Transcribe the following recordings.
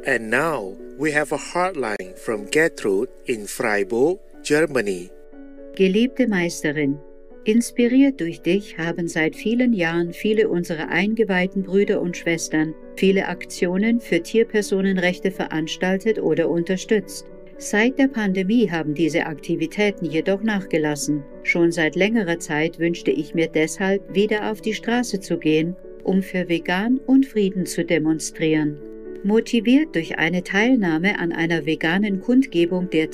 And now we have a hotline from Gertrude in Freiburg, Germany. Geliebte Meisterin, inspiriert durch dich haben seit vielen Jahren viele unserer eingeweihten Brüder und Schwestern viele Aktionen für Tierpersonenrechte veranstaltet oder unterstützt. Seit der Pandemie haben diese Aktivitäten jedoch nachgelassen. Schon seit längerer Zeit wünschte ich mir deshalb, wieder auf die Straße zu gehen, um für Vegan und Frieden zu demonstrieren. Motiviert durch eine Teilnahme an einer veganen Kundgebung der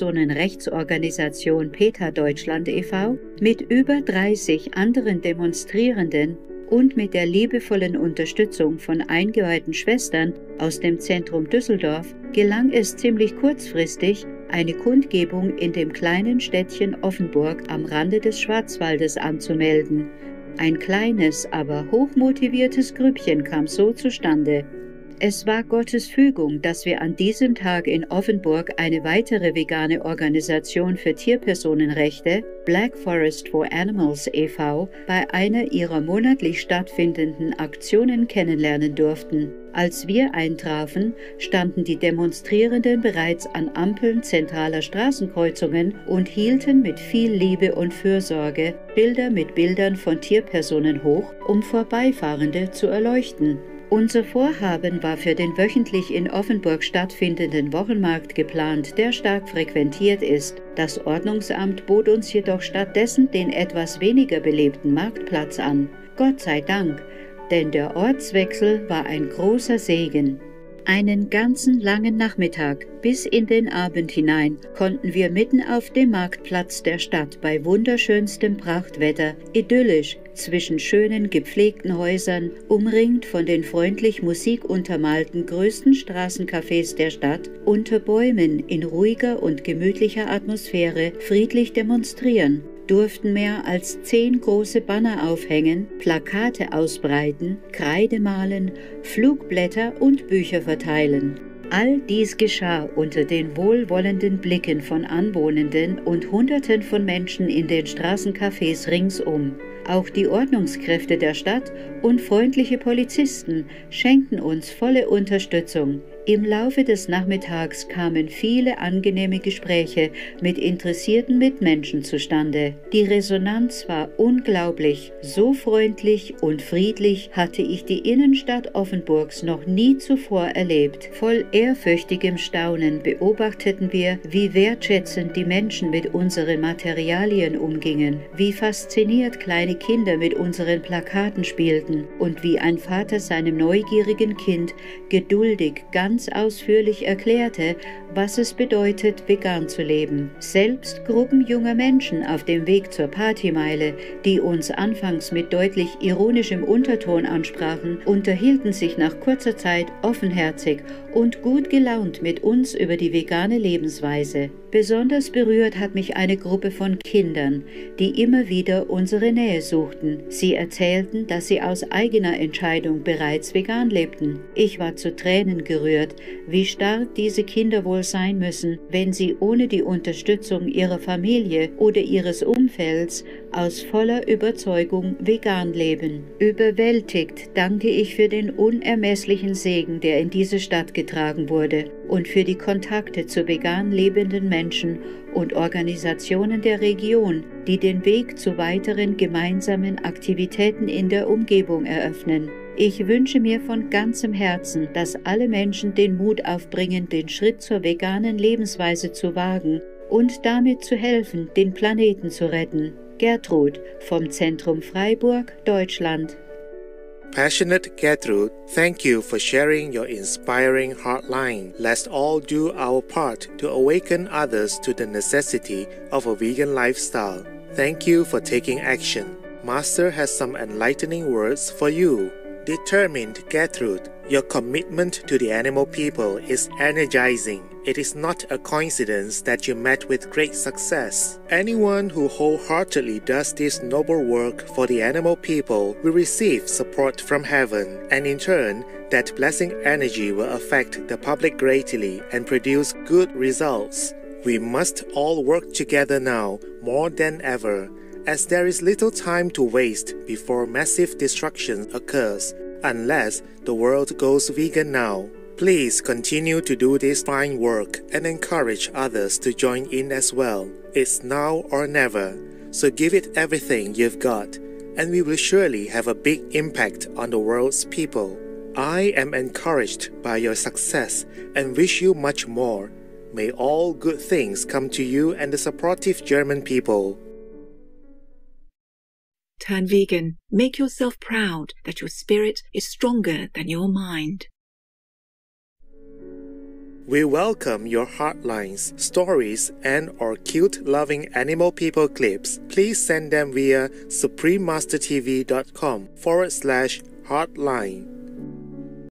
Tierpersonenrechtsorganisation PETA Deutschland e.V. mit über 30 anderen Demonstrierenden und mit der liebevollen Unterstützung von eingeweihten Schwestern aus dem Zentrum Düsseldorf gelang es ziemlich kurzfristig, eine Kundgebung in dem kleinen Städtchen Offenburg am Rande des Schwarzwaldes anzumelden. Ein kleines, aber hochmotiviertes Grüppchen kam so zustande. Es war Gottes Fügung, dass wir an diesem Tag in Offenburg eine weitere vegane Organisation für Tierpersonenrechte, Black Forest for Animals e.V., bei einer ihrer monatlich stattfindenden Aktionen kennenlernen durften. Als wir eintrafen, standen die Demonstrierenden bereits an Ampeln zentraler Straßenkreuzungen und hielten mit viel Liebe und Fürsorge Bilder mit Bildern von Tierpersonen hoch, um Vorbeifahrende zu erleuchten. Unser Vorhaben war für den wöchentlich in Offenburg stattfindenden Wochenmarkt geplant, der stark frequentiert ist. Das Ordnungsamt bot uns jedoch stattdessen den etwas weniger belebten Marktplatz an. Gott sei Dank, denn der Ortswechsel war ein großer Segen. Einen ganzen langen Nachmittag bis in den Abend hinein konnten wir mitten auf dem Marktplatz der Stadt bei wunderschönstem Prachtwetter idyllisch zwischen schönen gepflegten Häusern, umringt von den freundlich musikuntermalten größten Straßencafés der Stadt, unter Bäumen in ruhiger und gemütlicher Atmosphäre friedlich demonstrieren, durften mehr als 10 große Banner aufhängen, Plakate ausbreiten, Kreide malen, Flugblätter und Bücher verteilen. All dies geschah unter den wohlwollenden Blicken von Anwohnenden und Hunderten von Menschen in den Straßencafés ringsum. Auch die Ordnungskräfte der Stadt und freundliche Polizisten schenkten uns volle Unterstützung. Im Laufe des Nachmittags kamen viele angenehme Gespräche mit interessierten Mitmenschen zustande. Die Resonanz war unglaublich. So freundlich und friedlich hatte ich die Innenstadt Offenburgs noch nie zuvor erlebt. Voll ehrfürchtigem Staunen beobachteten wir, wie wertschätzend die Menschen mit unseren Materialien umgingen, wie fasziniert kleine Kinder mit unseren Plakaten spielten und wie ein Vater seinem neugierigen Kind geduldig ganz ausführlich erklärte, was es bedeutet, vegan zu leben. Selbst Gruppen junger Menschen auf dem Weg zur Partymeile, die uns anfangs mit deutlich ironischem Unterton ansprachen, unterhielten sich nach kurzer Zeit offenherzig und gut gelaunt mit uns über die vegane Lebensweise. Besonders berührt hat mich eine Gruppe von Kindern, die immer wieder unsere Nähe suchten. Sie erzählten, dass sie aus eigener Entscheidung bereits vegan lebten. Ich war zu Tränen gerührt, wie stark diese Kinder wohl sein müssen, wenn sie ohne die Unterstützung ihrer Familie oder ihres Umfelds aus voller Überzeugung vegan leben. Überwältigt danke ich für den unermesslichen Segen, der in diese Stadt getragen wurde, und für die Kontakte zu vegan lebenden Menschen und Organisationen der Region, die den Weg zu weiteren gemeinsamen Aktivitäten in der Umgebung eröffnen. Ich wünsche mir von ganzem Herzen, dass alle Menschen den Mut aufbringen, den Schritt zur veganen Lebensweise zu wagen und damit zu helfen, den Planeten zu retten. Gertrud vom Zentrum Freiburg, Deutschland. Passionate Gertrude, thank you for sharing your inspiring heartline. Let's all do our part to awaken others to the necessity of a vegan lifestyle. Thank you for taking action. Master has some enlightening words for you. Determined Gertrude, your commitment to the animal people is energizing. It is not a coincidence that you met with great success. Anyone who wholeheartedly does this noble work for the animal people will receive support from heaven, and in turn, that blessing energy will affect the public greatly and produce good results. We must all work together now more than ever, as there is little time to waste before massive destruction occurs, unless the world goes vegan now. Please continue to do this fine work and encourage others to join in as well. It's now or never, so give it everything you've got, and we will surely have a big impact on the world's people. I am encouraged by your success and wish you much more. May all good things come to you and the supportive German people. Turn vegan. Make yourself proud that your spirit is stronger than your mind. We welcome your heartlines, stories, and/or cute loving animal people clips. Please send them via suprememastertv.com/heartline.